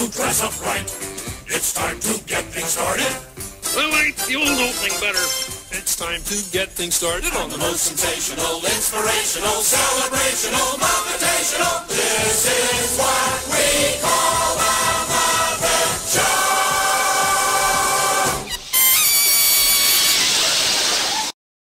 to dress up right. It's time to get things started. I like the old opening better. It's time to get things started on the most sensational, inspirational celebration.